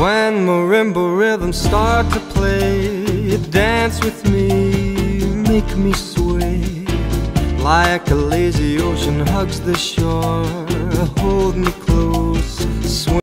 When marimba rhythms start to play, dance with me, make me sway. Like a lazy ocean hugs the shore, hold me close, swim.